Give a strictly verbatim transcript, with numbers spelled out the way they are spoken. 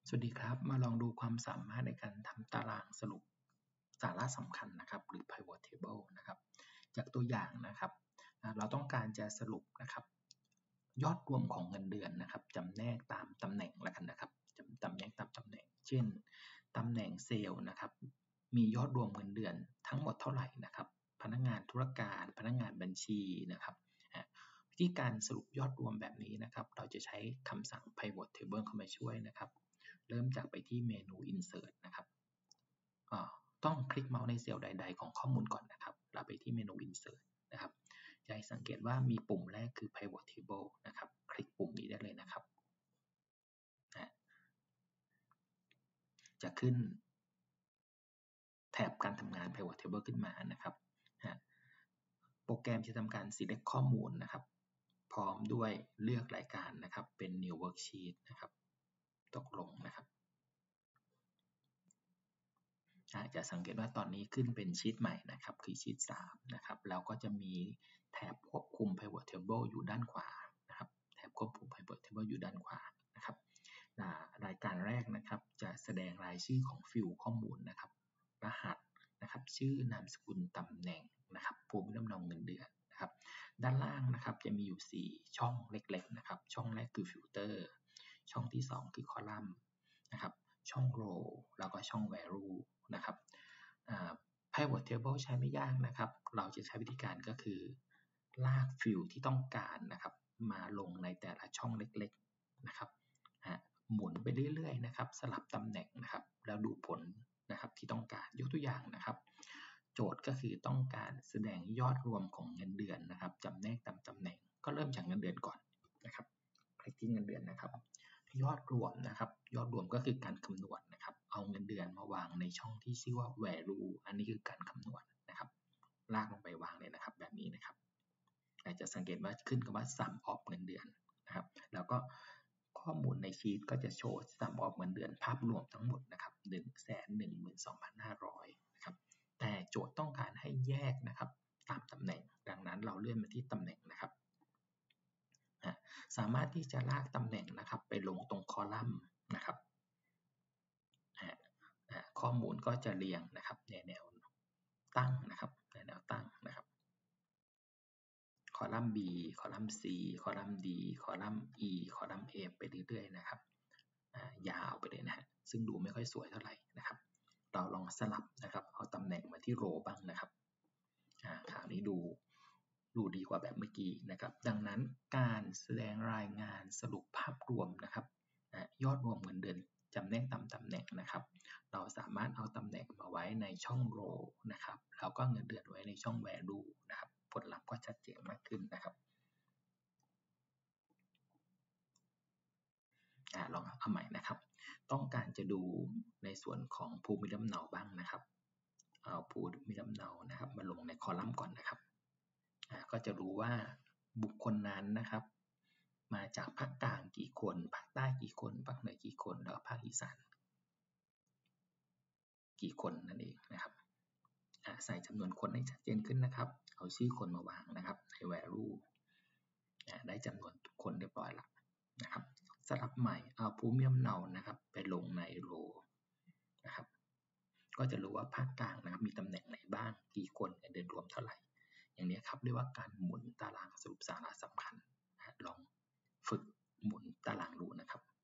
สวัสดีครับมาลองดูความสามารถในการทำตารางสรุปสาระสำคัญนะครับหรือ pivot table นะครับจากตัวอย่างนะครับเราต้องการจะสรุปนะครับยอดรวมของเงินเดือนนะครับจำแนกตามตำแหน่งแล้วกันนะครับจำจำแนกตามตำแหน่งเช่นตำแหน่งเซลล์นะครับมียอดรวมเงินเดือนทั้งหมดเท่าไหร่นะครับพนักงานธุรการพนักงานบัญชีนะครับวิธีการสรุปยอดรวมแบบนี้นะครับเราจะใช้คำสั่ง pivot table เข้ามาช่วยนะครับเริ่มจากไปที่เมนู insert นะครับต้องคลิกเมาส์ในเซลล์ใดๆของข้อมูลก่อนนะครับเราไปที่เมนู insert นะครับจะให้สังเกตว่ามีปุ่มแรกคือ pivot table นะครับคลิกปุ่มนี้ได้เลยนะครับจะขึ้นแถบการทำงาน pivot table ขึ้นมานะครับโปรแกรมจะทำการ select ข้อมูลนะครับพร้อมด้วยเลือกรายการนะครับเป็น new worksheet นะครับตกลงนะครับอาจจะสังเกตว่าตอนนี้ขึ้นเป็นชีทใหม่นะครับคือชีทสามนะครับแล้วก็จะมีแถบควบคุม pivot table อยู่ด้านขวานะครับแถบควบคุม pivot table อยู่ด้านขวานะครับรายการแรกนะครับจะแสดงรายชื่อของฟิลด์ข้อมูลนะครับรหัสนะครับชื่อนามสกุลตำแหน่งนะครับภูมิลำเนาเงินเดือนนะครับด้านล่างนะครับจะมีอยู่สี่ช่องเล็กๆนะครับช่องแรกคือฟิลเตอร์ช่องที่สองคือคอลัมน์นะครับช่อง row แล้วก็ช่อง value นะครับ pivot table ใช้ไม่ยากนะครับเราจะใช้วิธีการก็คือลากฟิลด์ที่ต้องการนะครับมาลงในแต่ละช่องเล็กๆนะครับหมุนไปเรื่อยๆนะครับสลับตำแหน่งนะครับแล้วดูผลนะครับที่ต้องการยกตัวอย่างนะครับโจทย์ก็คือต้องการแสดงยอดรวมของเงินเดือนนะครับจำแนกตามตำแหน่งก็เริ่มจากเงินเดือนก่อนนะครับคลิกที่เงินเดือนนะครับยอดรวมนะครับยอดรวมก็คือการคำนวณนะครับเอาเงินเดือนมาวางในช่องที่ชื่อว่า value อันนี้คือการคำนวณนะครับลากลงไปวางเลยนะครับแบบนี้นะครับอาจจะสังเกตว่าขึ้นคำว่า sum of เงินเดือนนะครับแล้วก็ข้อมูลในชีทก็จะโชว์ sum of เงินเดือนภาพรวมทั้งหมดนะครับ หนึ่งแสนหนึ่งหมื่นสองพันห้าร้อย นะครับแต่โจทย์ต้องการให้แยกนะครับตามตำแหน่งดังนั้นเราเลื่อนมาที่ตำแหน่งนะครับสามารถที่จะลากตำแหน่งนะครับไปลงตรงคอลัมน์นะครับข้อมูลก็จะเรียงนะครับในแนวตั้งนะครับในแนวตั้งนะครับคอลัมน์ B คอลัมน์ C คอลัมน์ D คอลัมน์ E คอลัมน์ F ไปเรื่อยๆนะครับยาวไปเลยนะฮะซึ่งดูไม่ค่อยสวยเท่าไหร่นะครับเราลองสลับนะครับเอาตำแหน่งมาที่โรบ้างนะครับคราวนี้ดูดูดีกว่าแบบเมื่อกี้นะครับดังนั้นการแสดงรายงานสรุปภาพรวมนะครับยอดรวมเงินเดือนจำแนกตามตำแหน่งนะครับเราสามารถเอาตำแหน่งมาไว้ในช่อง row นะครับแล้วก็เงินเดือนไว้ในช่อง value นะครับผลลัพธ์ก็ชัดเจนมากขึ้นนะครับลองเอาใหม่นะครับต้องการจะดูในส่วนของภูมิลำเนาบ้างนะครับเอาภูมิลำเนานะครับมาลงในคอลัมน์ก่อนนะครับก็จะรู้ว่าบุคคลนั้นนะครับมาจากภาคกลางกี่คนภาคใต้กี่คนภาคเหนือกี่คนแล้วภาคอีสานกี่คนนั่นเองนะครับใส่จำนวนคนให้ชัดเจนขึ้นนะครับเอาชื่อคนมาวางนะครับใน value ได้จำนวนคนเรียบร้อยแล้วนะครับสลับใหม่เอาภูมิลำเนานะครับไปลงใน row นะครับก็จะรู้ว่าภาคกลางนะครับมีตำแหน่งไหนบ้างกี่คนเงินเดือนรวมเท่าไหร่อย่างนี้ครับเรียกว่าการหมุนตารางสรุปสาระสำคัญลองฝึกหมุนตารางดูนะครับ